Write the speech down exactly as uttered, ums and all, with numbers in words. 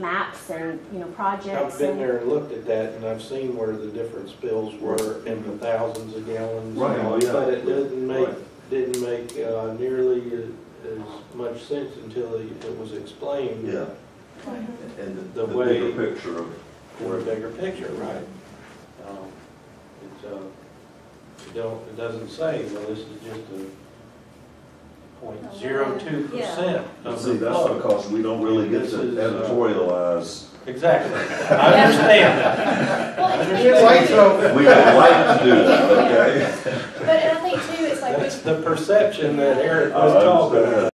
maps and, you know, projects. I've been and, there and looked at that, and I've seen where the different spills were in the thousands of gallons. Right, oh, yeah. But it didn't make, Right. didn't make uh, nearly as much sense until it was explained. Yeah. Mhm. And the, The the way- bigger picture of For a bigger picture, right? Um, It's, uh, it don't, it doesn't say, well, this is just a point zero two percent of see, the that's flow. because we don't really get This to is, uh, editorialize. Exactly. I understand that. Well, I it's understand. like- So We would like to do that, okay? But and I think too, it's like. that's the perception that Eric I was talking understand. about.